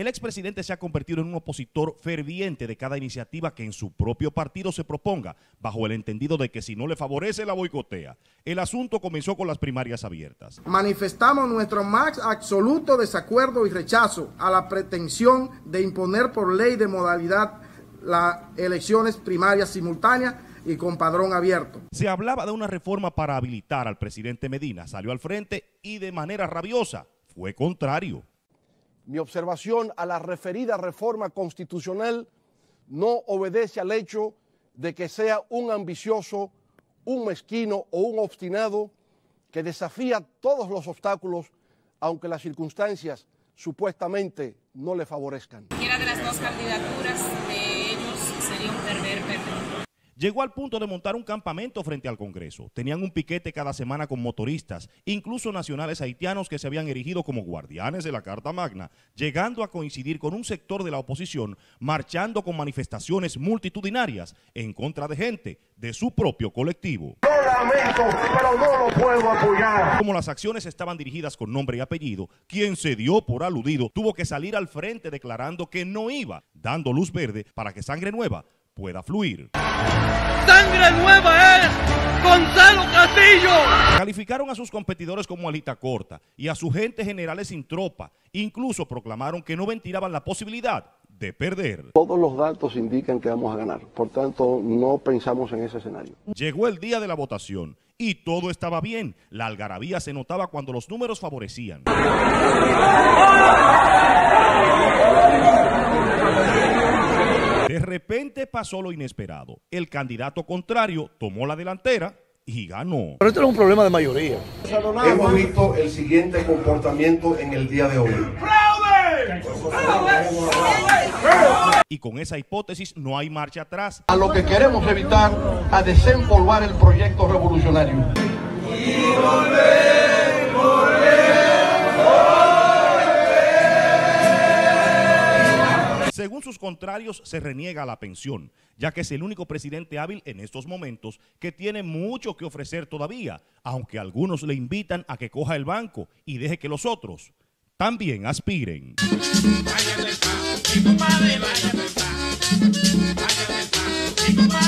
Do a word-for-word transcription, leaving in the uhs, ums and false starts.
El expresidente se ha convertido en un opositor ferviente de cada iniciativa que en su propio partido se proponga, bajo el entendido de que si no le favorece la boicotea. El asunto comenzó con las primarias abiertas. Manifestamos nuestro más absoluto desacuerdo y rechazo a la pretensión de imponer por ley de modalidad las elecciones primarias simultáneas y con padrón abierto. Se hablaba de una reforma para habilitar al presidente Medina, salió al frente y de manera rabiosa fue contrario. Mi observación a la referida reforma constitucional no obedece al hecho de que sea un ambicioso, un mezquino o un obstinado que desafía todos los obstáculos, aunque las circunstancias supuestamente no le favorezcan. Cualquiera de las dos candidaturas de ellos sería un perder-perder. Llegó al punto de montar un campamento frente al Congreso. Tenían un piquete cada semana con motoristas, incluso nacionales haitianos que se habían erigido como guardianes de la Carta Magna, llegando a coincidir con un sector de la oposición, marchando con manifestaciones multitudinarias en contra de gente de su propio colectivo. Lo lamento, pero no lo puedo apoyar. Como las acciones estaban dirigidas con nombre y apellido, quien se dio por aludido tuvo que salir al frente declarando que no iba, dando luz verde para que Sangre Nueva pueda fluir. ¡Sangre Nueva es Gonzalo Castillo! Calificaron a sus competidores como alita corta y a su gente generales sin tropa. Incluso proclamaron que no ventilaban la posibilidad de perder. Todos los datos indican que vamos a ganar, por tanto no pensamos en ese escenario. Llegó el día de la votación y todo estaba bien. La algarabía se notaba cuando los números favorecían. De repente pasó lo inesperado. El candidato contrario tomó la delantera y ganó. Pero esto es un problema de mayoría. Hemos visto el siguiente comportamiento en el día de hoy. Y con esa hipótesis no hay marcha atrás. A lo que queremos evitar, a desempolvar el proyecto revolucionario. Y volver, volver. Según sus contrarios, se reniega la pensión, ya que es el único presidente hábil en estos momentos que tiene mucho que ofrecer todavía, aunque algunos le invitan a que coja el banco y deje que los otros también aspiren. Vaya de paz, mi compadre, vaya de paz. Vaya de paz, mi compadre.